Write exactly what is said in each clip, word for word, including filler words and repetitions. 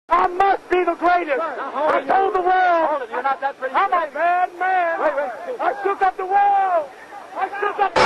I must be the greatest. I told the world. You're not that pretty. I'm a bad man. Wait, wait. I shook up the world. I shook up the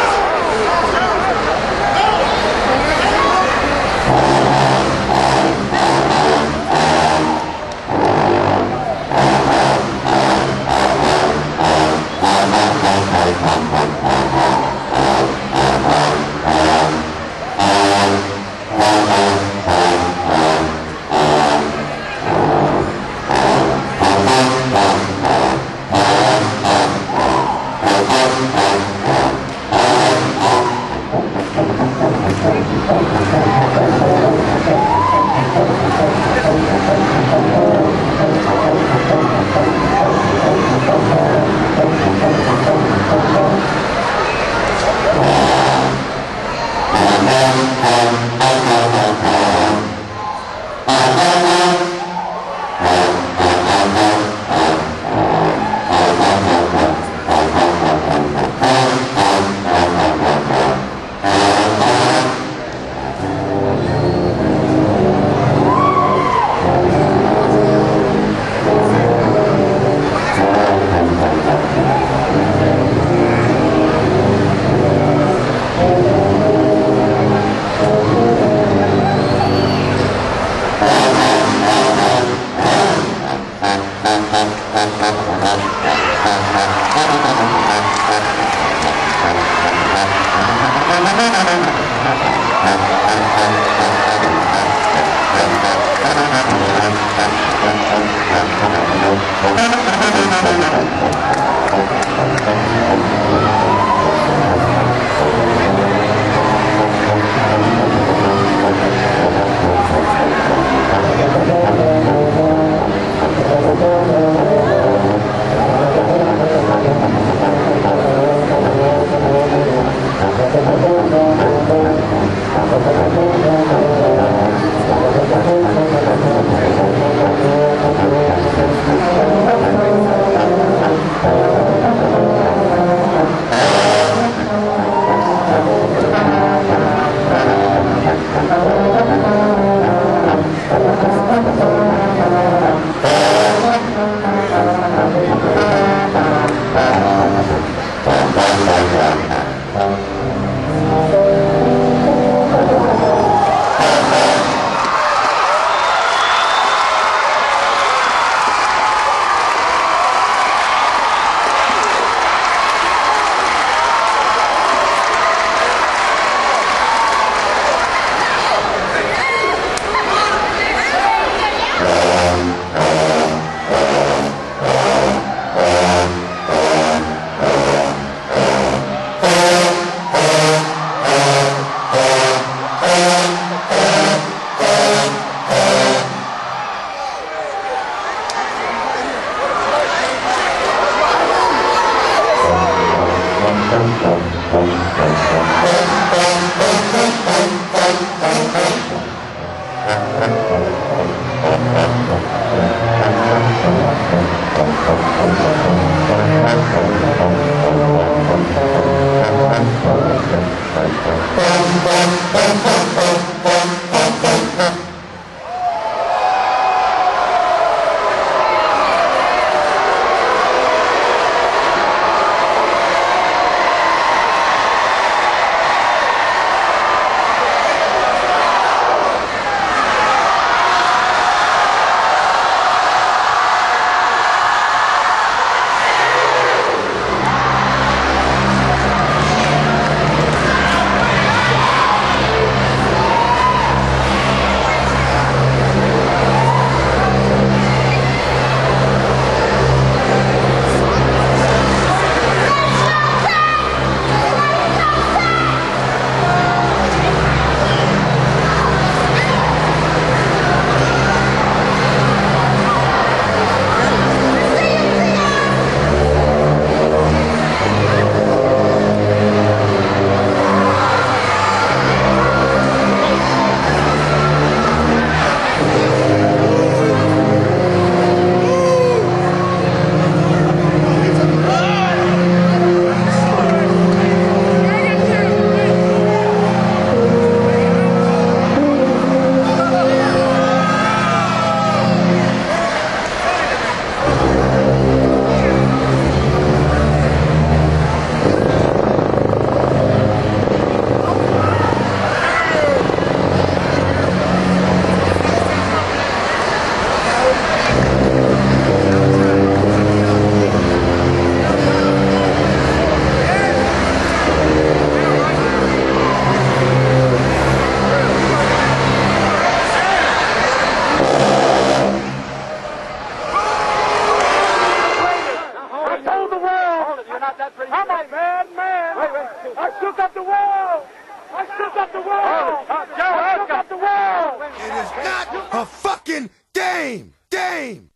about that pretty I'm a mad man. Wait, wait. I shook up the world. I shook up the world. Oh, uh, Joe, I shook up the world. It is not a fucking game. Game.